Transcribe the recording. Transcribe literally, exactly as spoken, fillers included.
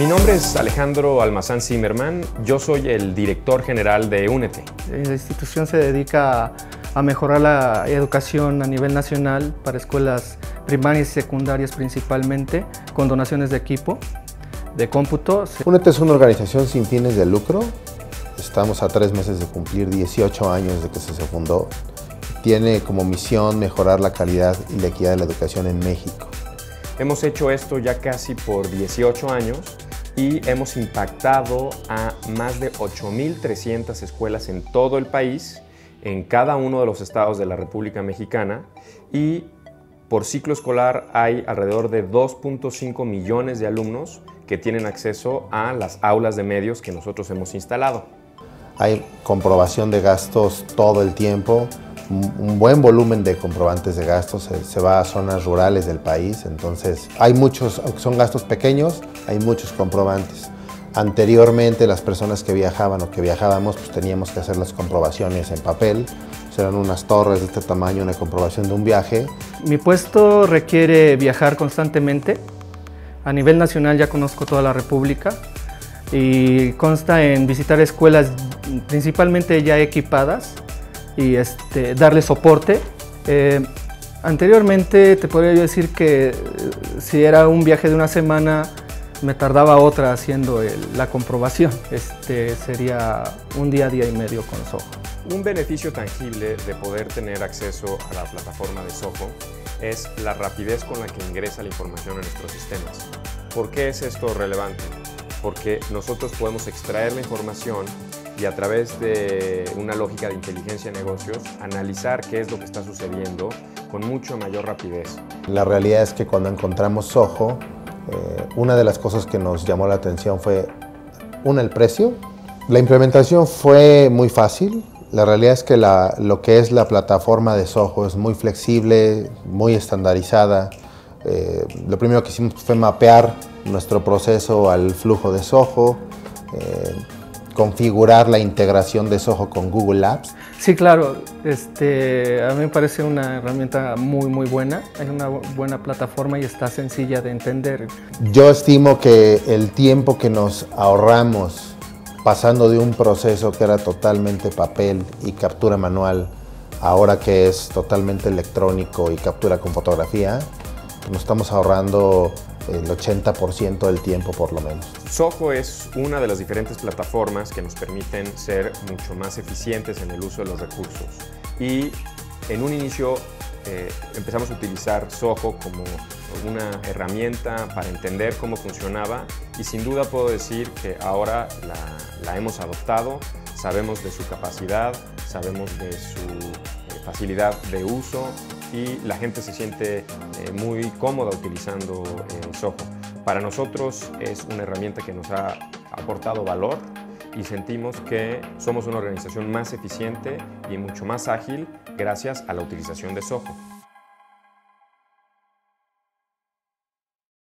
nombre es Alejandro Almazán Zimmerman, yo soy el director general de Únete. La institución se dedica a, a mejorar la educación a nivel nacional para escuelas primarias y secundarias principalmente, con donaciones de equipo, de cómputo. Únete es una organización sin fines de lucro, estamos a tres meses de cumplir dieciocho años de que se fundó. Tiene como misión mejorar la calidad y la equidad de la educación en México. Hemos hecho esto ya casi por dieciocho años y hemos impactado a más de ocho mil trescientas escuelas en todo el país, en cada uno de los estados de la República Mexicana, y por ciclo escolar hay alrededor de dos punto cinco millones de alumnos que tienen acceso a las aulas de medios que nosotros hemos instalado. Hay comprobación de gastos todo el tiempo, un buen volumen de comprobantes de gastos, se, se va a zonas rurales del país, entonces hay muchos, aunque son gastos pequeños, hay muchos comprobantes. Anteriormente las personas que viajaban o que viajábamos pues teníamos que hacer las comprobaciones en papel, pues eran unas torres de este tamaño, una comprobación de un viaje. Mi puesto requiere viajar constantemente, a nivel nacional ya conozco toda la República y consta en visitar escuelas principalmente ya equipadas y este, darle soporte. Eh, anteriormente te podría yo decir que eh, si era un viaje de una semana me tardaba otra haciendo el, la comprobación. Este, sería un día, día y medio con Soho. Un beneficio tangible de poder tener acceso a la plataforma de Soho es la rapidez con la que ingresa la información en nuestros sistemas. ¿Por qué es esto relevante? Porque nosotros podemos extraer la información y a través de una lógica de inteligencia de negocios, analizar qué es lo que está sucediendo con mucho mayor rapidez. La realidad es que cuando encontramos Soho, eh, una de las cosas que nos llamó la atención fue, una, el precio. La implementación fue muy fácil. La realidad es que la, lo que es la plataforma de Soho es muy flexible, muy estandarizada. Eh, lo primero que hicimos fue mapear nuestro proceso al flujo de Soho, eh, configurar la integración de Soho con Google Apps. Sí, claro, este, a mí me parece una herramienta muy muy buena, es una buena plataforma y está sencilla de entender. Yo estimo que el tiempo que nos ahorramos pasando de un proceso que era totalmente papel y captura manual, ahora que es totalmente electrónico y captura con fotografía, nos estamos ahorrando el ochenta por ciento del tiempo por lo menos. Soho es una de las diferentes plataformas que nos permiten ser mucho más eficientes en el uso de los recursos. Y en un inicio eh, empezamos a utilizar Soho como una herramienta para entender cómo funcionaba y sin duda puedo decir que ahora la, la hemos adoptado, sabemos de su capacidad, sabemos de su eh, facilidad de uso y la gente se siente eh, muy cómoda utilizando eh, Soho. Para nosotros es una herramienta que nos ha aportado valor y sentimos que somos una organización más eficiente y mucho más ágil gracias a la utilización de Soho.